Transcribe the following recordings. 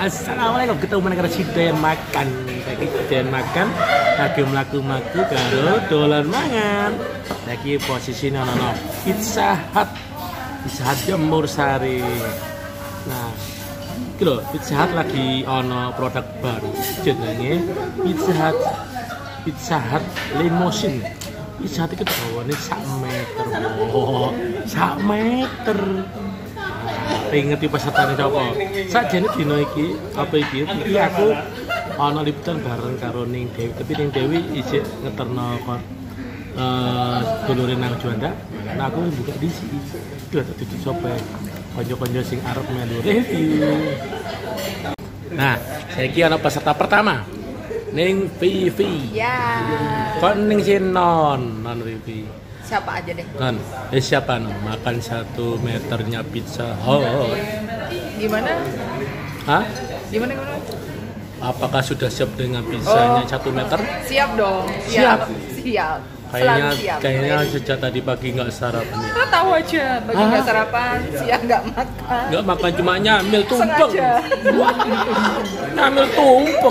Assalamualaikum, ketemu dengan Sidayan makan. Saiki Sidayan makan, lagi mlaku-mlaku karo dolan mangan. Saiki posisine ana Pizza Hut. Pizza Hut Jemur Sari. Nah, iki lho, Pizza Hut lagi ana produk baru jenenge Pizza Hut Limousine. Pizza Hut iki dawane 1 meter. Oh, 1 meter. Ngerti pesertane sapa? Sakjane dina iki apa iki aku ana liputan bareng karo Ning Dewi, tapi Ning Dewi isih ngeterno dulure nang Juanda. Nah aku buka di sini. Duh tak tutup sope. Konco-konco sing arep melu review. Nah, saiki ana peserta pertama. Ning Vivi. Ya. Kon ning non Vivi. Siapa aja deh. Kan, siapa no? Makan 1 meternya Pizza Hut. Gimana? Hah? Gimana? Apakah sudah siap dengan pizzanya 1 meter? Siap dong. Siap. Kayaknya sejak tadi pagi nggak sarapan. Lo tahu aja, pagi nggak sarapan, siang nggak makan. Nggak makan, cuma nyamil tumpeng. Sengaja. Nyamil tumpeng.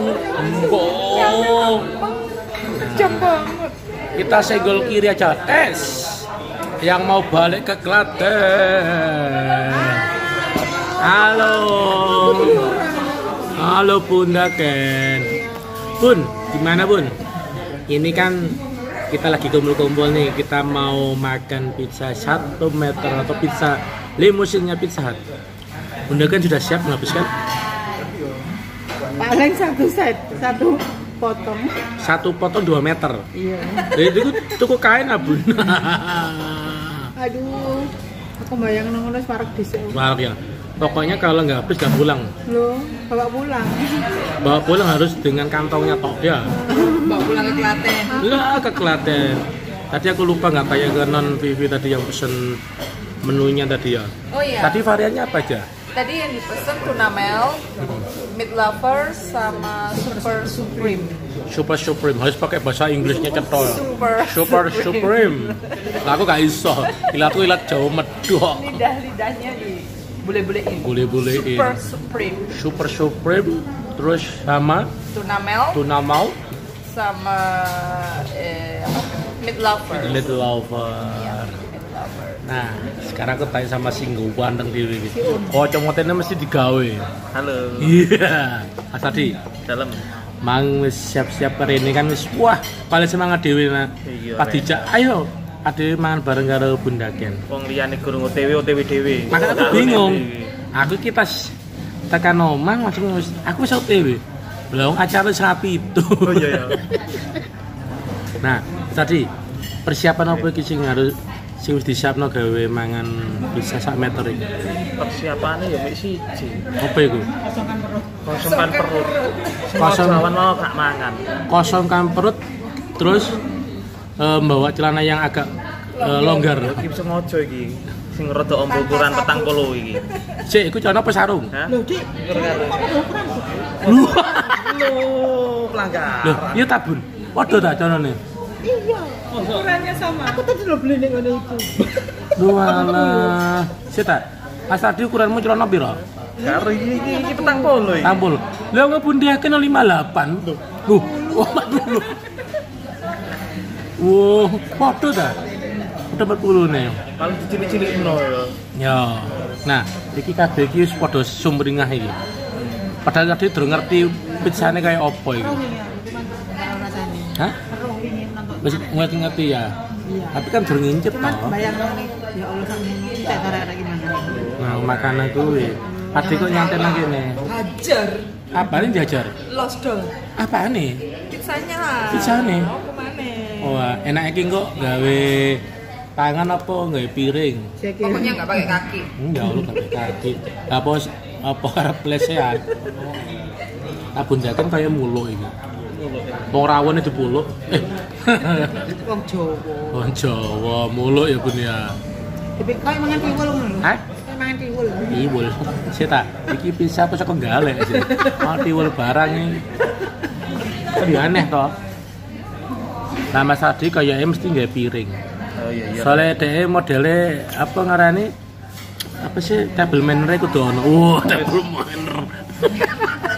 Jam banget. Kita senggol kiri aja, tes. Yang mau balik ke Klaten. Halo Bunda Ken. Bun, gimana Bun? Ini kan kita lagi kumpul-kumpul nih. Kita mau makan pizza 1 meter atau pizza limusinnya Pizza Hut. Bunda Ken sudah siap menghabiskan? Paling 1 set, 1 potong. 1 potong 2 meter. Iya. Jadi itu cukup kain Bun. Aduh, aku bayang ngono separak dhisik. Separak ya. Pokoknya kalau nggak habis nggak pulang. Loh, bawa pulang. Bawa pulang harus dengan kantongnya tok ya. Bawa pulang ke Klaten. Lah ke Klaten. Tadi aku lupa nggak kayak ke non Vivi tadi yang pesen menunya tadi ya. Oh iya. Tadi variannya apa aja? Tadi yang dipesan tuna mel, meat lover, sama super supreme. Super Supreme harus pakai bahasa Inggrisnya cetol. Super Supreme. Lah aku gak iso. Ilatku ilat Jawa medok. Lidahnya di bule-bulein. Bule-bulein. Super Supreme. Terus sama Tuna mel sama meat lover. Little Lover. Iya, meat lover. Nah, sekarang aku tanya sama Singgo Bandeng diri ini. Kocomotenya mesti digawe. Halo. Iya. Mas tadi Dalam. mang wis siap-siap kali ini kan wis wah paling semangat dhewe nah. Iya, Pas dijak ayo ade mangan bareng karo Bunda Ken. Wong liyane gurung OTW dhewe. Makanya aku bingung. Aku kita tekan omah langsung aku wis OTW. Lah wong acara wis rapi itu. Oh iya ya. Nah, tadi persiapan apa iki sing harus sing wis disiapno gawe mangan bisa 1 meter iki? Persiapane ya mek siji. Apa iku? Kosongkan perut. Kosong. Lawan mau gak mangan. Kosongkan perut terus membawa celana yang agak longgar. Iki sengaja iki. Sing rada ombo ukuran 40 iki. Sik, iku celana apa sarung? Hah? Loh, Dik. Loh, pelanggaran. loh, iya ta, Bun? Padha ta celanane? Iya. Ukurannya sama. Aku tadi lo beli ning ngene itu. Loh alah. Sik ta. Pas tadi ukuranmu celana piro? Karo iki 40 iki. Tampul. Lah ngebundiaken 58. Loh, waduh. Wah, padha ta? Padha 40 ne. Paling dicilik-cilikno ya. Ya. Nah, iki kabeh iki wis padha sumringah iki. Padahal tadi durung ngerti pizzane kaya apa iki. Hah? Wis ngerti ya. Tapi kan durung ngincip Cuman toh. bayang nih, ya Allah sampe ini tak karek gimana. Nah, makanan kuwi. Pasti kok nyanten nang kene. Hajar. Apane diajar? Lost dong. Apane? Pizzanya lah. Pizzane. Oh, kemana? Wah, enak iki kok gawe tangan apa gawe piring. Pokoknya nggak pakai kaki. Enggak, lu gak pakai kaki. Apa arep plesean. Abun jaken kaya muluk iki. Wong rawon itu puluk. Wong Jawa. Wong Jawa muluk ya Bun ya. Tapi kau mangan tiwul ngono. Hah? Kau mangan tiwul. Tiwul. Sik ta, iki bisa apa saka galek sih. Mau tiwul barang iki. Kan ya aneh toh. Nah Mas Adi kayaknya mesti nggak piring. Oh iya. Soalnya DE modelnya apa ngarani apa sih table manner kudu ono. Table manner.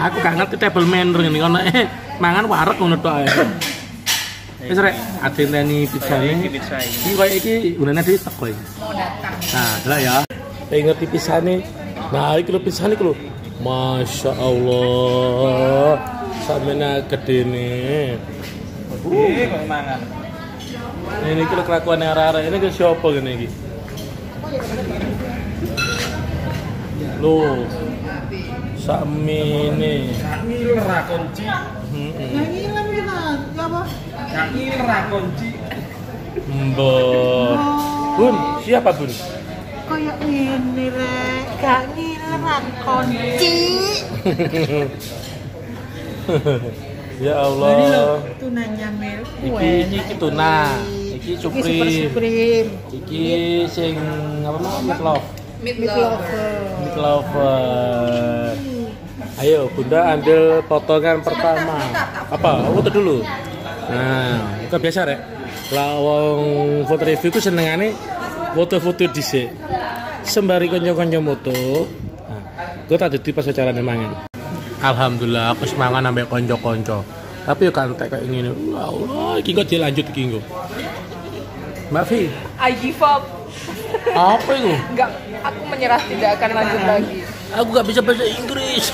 Aku gak ngerti table manner ngene kono mangan wareg ngono tok ae. Wis rek, adenteni pizzane. Iki koyo iki gunane dhewe teko iki. Nah, delok ya. Pengen ngerti pizzane. Nah, iki lho pizzane iki lho. Masya Allah. Samena gedene. Kok mangan. Ini iki lho kelakuane arek-arek ini ke sapa ngene iki? Loh. Sakmene. Ngiler ra kunci. Yang hilang kita, ya apa? Gak ngiler ra kunci. Mbok. Bun, siapa Bun? Kayak ini rek, gak ngileran kunci. Ya Ini Allah. loh, tunanya Mel. Iki tuna. Iki Super Supreme. Supreme. Iki sing apa namanya? Meat loaf. Meat Meat lover. Meat lover. Ayo Bunda ambil potongan pertama. Apa? Foto dulu. Nah, itu biasa rek. Lah wong foto review ku senengane foto-foto dhisik. Sembari kanca-kanca moto. Nah, gue tak dadi pas acarane mangan. Alhamdulillah aku semangat ambek kanca-kanca. Tapi yo kan kayak ngene. Ya Allah, iki kok dilanjut iki nggo. Mbak Vi, I give up. apa itu? Enggak, aku menyerah, tidak akan lanjut lagi. Aku gak bisa bahasa Inggris.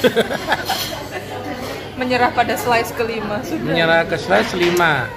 Menyerah pada slice kelima sudah. Menyerah ke slice 5.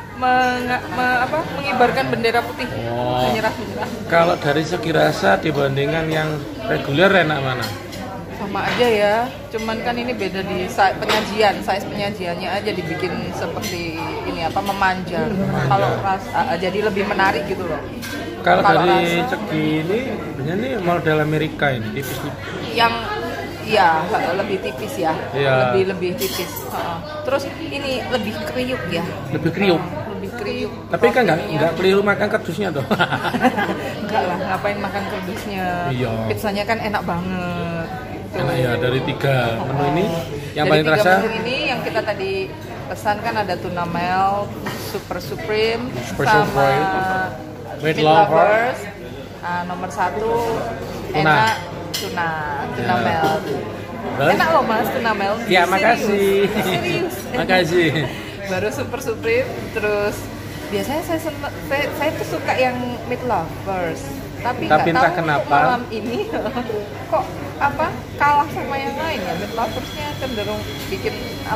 Mengibarkan bendera putih. Oh. Menyerah. Kalau dari segi rasa dibandingkan yang reguler enak mana? Sama aja ya. Cuman kan ini beda di penyajian, size penyajiannya aja dibikin seperti ini memanja. Kalau rasa jadi lebih menarik gitu loh. Kalau dari rasa, segi ini, sebenarnya ini model Amerika ini tipis. yang iya lebih tipis ya. Iya. Lebih tipis. Terus ini lebih kriuk ya. Lebih kriuk. Lebih kriuk. Tapi kan nggak keliru makan kardusnya tuh. Enggak lah, ngapain makan kardusnya. Iya. Pizzanya kan enak banget. Gitu. Enak ya dari 3 menu ini yang Dari paling 3 terasa. menu ini yang kita tadi pesan kan ada tuna melt, super supreme, Super sama Supreme, meat Meat Lover. lovers. Nomor 1 Tuna. enak tuna Ya. melt. Terus? Enak loh mas tuna melt. Ya, Serius. makasih. Serius. Makasih. Baru super supreme, terus biasanya saya tuh suka yang meat lovers. Tapi nggak entah tahu kenapa. malam ini kok kalah sama yang lain ya. Meat loversnya cenderung bikin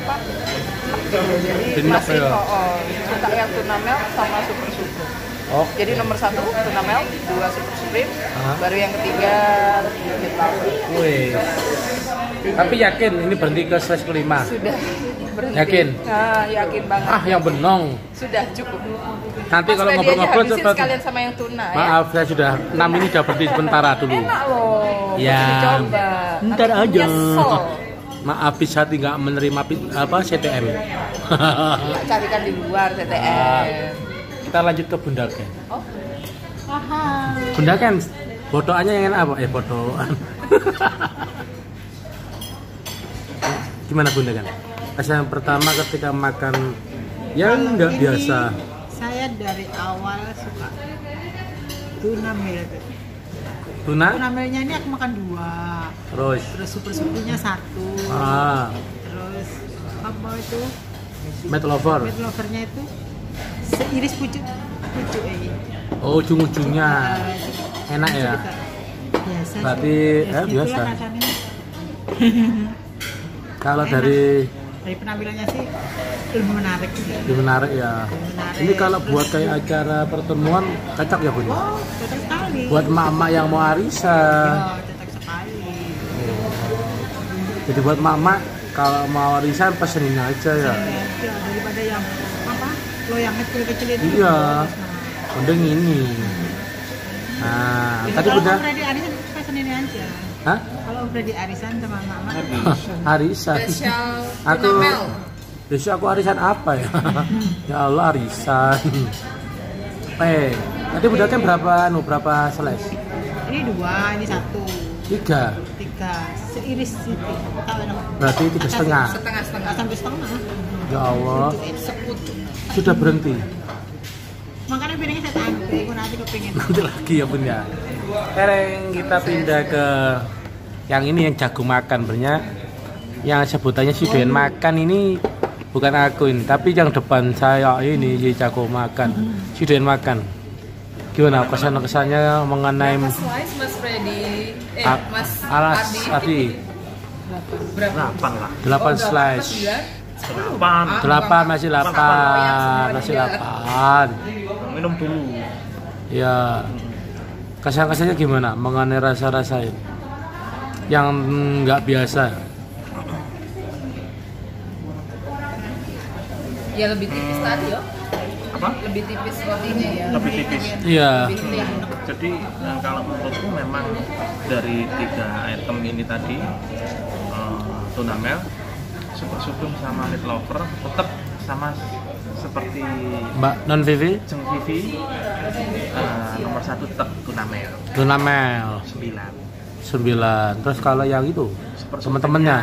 jadi Enak masih ya. suka yang tuna melt sama super supreme. Oh, Jadi nomor 1 tuna melt, 2 super supreme, Hah? baru yang ketiga meat lovers. wih. Tapi yakin ini berhenti ke slice kelima? Sudah berhenti. Yakin? Nah, yakin banget. Ah, yang benong. Sudah cukup. Nanti Mas kalau Freddy ngobrol-ngobrol aja habisin cepat. sekalian sama yang tuna ya. Maaf, saya sudah 6 ini sudah berhenti sementara dulu. Enak loh. Ya. Dicoba. Ntar Nanti aja. nyesel. Maaf, bisa tidak menerima CTM. Tak carikan di luar TTM. Kita lanjut ke Bunda Ken. Oh, Bunda Ken, bodoannya yang enak apa? Bodoan. Gimana Bunda Ken? Kesan pertama ketika makan yang nggak Ini biasa. Saya dari awal suka tuna melt. Tuna, Tuna meltnya ini aku makan 2. terus. Terus super supreme-nya 1. Terus apa itu? Meat lover. Meat lover-nya itu seiris pucuk ini. Oh, ujung-ujungnya enak ya. Biasa. Berarti, Gitulah biasa. rasanya. Kalau Enak. dari penampilannya sih lebih menarik. lebih menarik ya. Menarik. Ini kalau buat kayak acara pertemuan cocok ya Bun? Oh, cocok sekali. Buat emak-emak yang mau arisan. Oh, cocok sekali. Jadi buat emak-emak kalau mau arisan pesenin aja ya. Daripada yang loyang kecil-kecil itu. Iya. Nah, Mending ini. Nah, tadi kalau Bunda. Om Freddy arisan pesen ini aja. Hah? Kalau Om Freddy arisan sama mama. Arisan. spesial Aku tuna melt. besok aku arisan apa ya? Ya Allah arisan. Tadi Bunda kan berapa slice? Ini 2, ini 1. 3. 3. Seiris itu. Tahu enak. Berarti 3,5. Setengah-setengah. Sampai setengah. Ya Allah. Sekutu. Sudah berhenti. Makanya piringnya saya taruh, aku nanti kepingin. Nanti lagi ya Bun ya. Sekarang kita pindah ke yang ini yang jago makan sebenarnya yang sebutannya si doyan makan ini bukan aku ini, tapi yang depan saya ini si jago makan, si doyan makan. Gimana kesannya mengenai Mas Slice, Mas Freddy, Mas Alas Ardi? Berapa? 8 lah. 8 slice. 8. 8 masih 8. Masih 8. Minum dulu. Ya. Kesan-kesannya gimana mengenai rasa-rasa ini? Yang nggak biasa. Ya lebih tipis tadi yo. Apa? Lebih tipis rotinya ya. Lebih tipis. Iya. Lebih thin. Jadi kalau menurutku memang dari 3 item ini tadi, tuna mel, super sugeng sama meat lover tetap sama seperti Mbak Non Vivi? Jeng Vivi, nomor 1 tetap tuna mel Tuna Mel 9. Terus kalau yang itu teman-temannya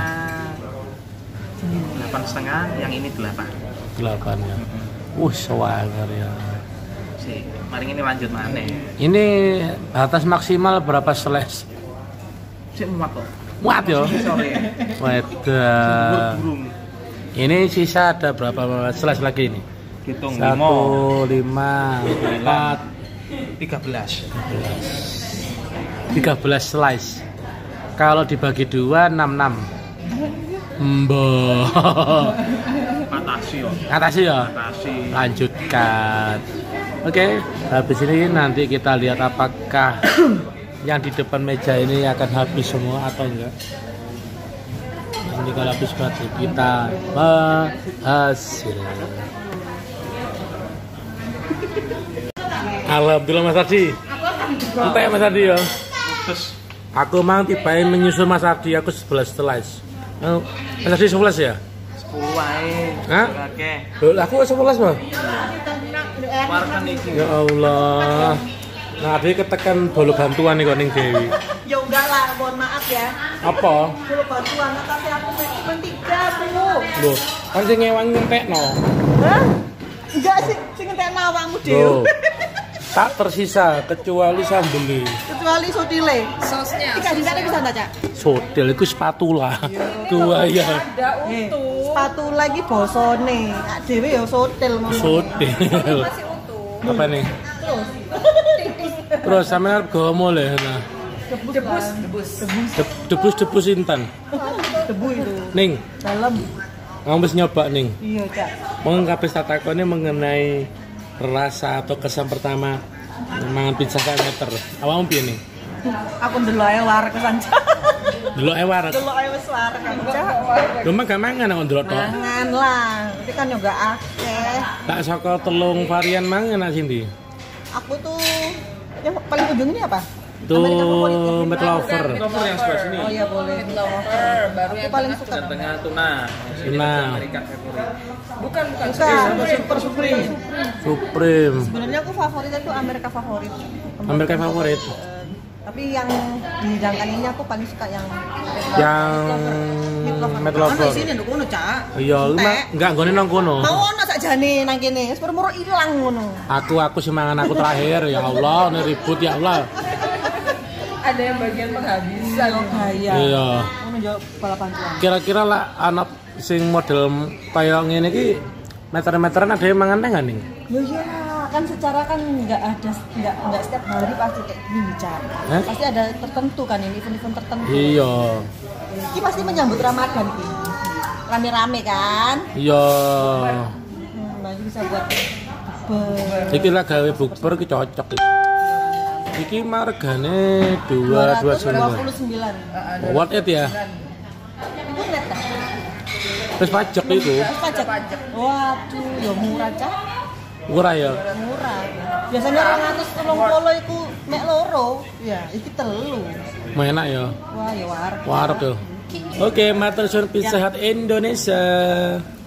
8,5, yang ini 8 ya. Swanger ya. sih. Mari ini lanjut mana? Ini batas maksimal berapa slice? Sih muat kok. Muat ya. Sorry. Wadah. Burung. Ini sisa ada berapa slice lagi ini? Hitung 1, 5, 4, 13. 13 slice. Kalau dibagi 2, 66. Mbah. Atasi ya. Lanjutkan. Oke, habis ini nanti kita lihat apakah yang di depan meja ini akan habis semua atau enggak. Nanti kalau habis berarti kita berhasil. Alhamdulillah Mas Ardi. Entek Mas Ardi ya. Aku mang tibae menyusul Mas Ardi, aku 11 slice. Mas Ardi 11 ya? 10 wae. Hah? Loh, aku 11 Bang. Warkan iki. Ya Allah. Nah, dia ketekan bolu bantuan nih kok ning Dewi. Ya enggak lah, mohon maaf ya. Apa? Bolu bantuan, tapi aku cuma 3, Bu. Loh, kan sing ngewang ngentekno. Hah? Enggak sih, sing entekno awakmu Loh. dhewe. Tak tersisa kecuali sambel. Kecuali sotile. Sausnya. Iki disana bisa enggak, Cak? Sotil iku spatula. Dua ya. Ada utuh. Sepatu lagi bosone. Ak dhewe ya sotil ngomong. Sotil. Masih utuh. Apa nih? Terus Terus sampe arep gawa mole nah. Debus intan. debu itu. Ning, Dalam. kamu wis nyoba ning. Iya, Cak. Mau kabeh tak takone mengenai rasa atau kesan pertama mangan pizza sak meter. Awakmu piye ning? Aku ndelok ae wareg sanca. Delok ae warak. Ndelok ae wis wareg kan, Cak. Lho mah gak mangan kok ndelok tok. Mangan lah. Tapi kan yo gak akeh. Tak saka telung varian mangan nak sindi. Aku tuh yang paling ujung ini apa? Itu American Favorit ya? meat lover. Lover yang sebelah sini. Oh iya boleh. Lover, baru Aku yang paling tengah suka. Tengah tuna. Tuna. American favorit. bukan Super Supreme. Supreme. Sebenarnya aku favoritnya tuh Amerika Favorit. American favorit. Tapi yang dihidangkan ini aku paling suka yang meat lover. Ono isine nduk ngono, Cak. Iya, enggak nggone nang kono. Mau ono sakjane nang kene, wis permuro ilang ngono. Aku sing mangan aku terakhir ya Allah, ini ribut ya Allah. ada yang bagian penghabisan. Bahaya. Iya. Ngono yo balapan tuan. Kira-kira lah anak sing model kaya ngene iki meter-meteran ada yang mangan nang ning. Ya iya, kan secara kan enggak setiap hari pasti kayak gini, Cak. Pasti ada tertentu kan ini event-event tertentu. Iya. Ini pasti menyambut Ramadan ki. Rame-rame kan? Iya. Nanti bisa buat bukber. Iki lah gawe bukber ki cocok iki. Iki margane 229. 229. Worth it ya. Itu net kan? Terus pajak itu. Terus pajak. Waduh, ya murah, Cak. Murah ya. Murah. Biasanya 230 iku mek loro. Ya, iki telu. Enak ya. Wah, ya wareg. Wareg ya. Oke, matur suwun Pizza Hut Indonesia.